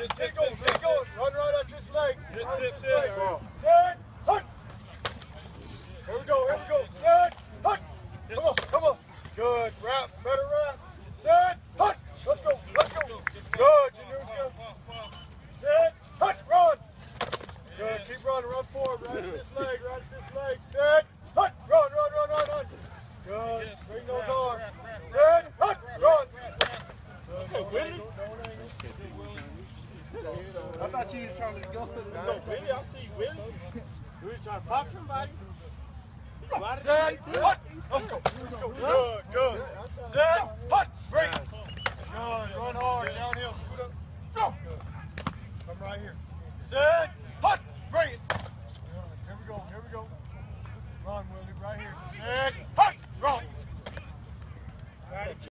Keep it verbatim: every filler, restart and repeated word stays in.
Get, get going, get going. Run right up this leg. Right this leg. Set, hut. Here we go, here we go. Set, hut. Come on, come on. Good. Wrap, better wrap. Set, hut. Let's go, let's go. Good, Januska. Set, hut, run. Good, keep running, run forward. Right at this leg, right at this leg. Set, hut, run, run, run, run, run. Good, bring those arms. Set, hut, run. Good, Willie. I thought you was trying to go. No, Willie, I see Willie. You was trying to pop somebody? Set, hut. Let's go, let's go. Good, good. Set,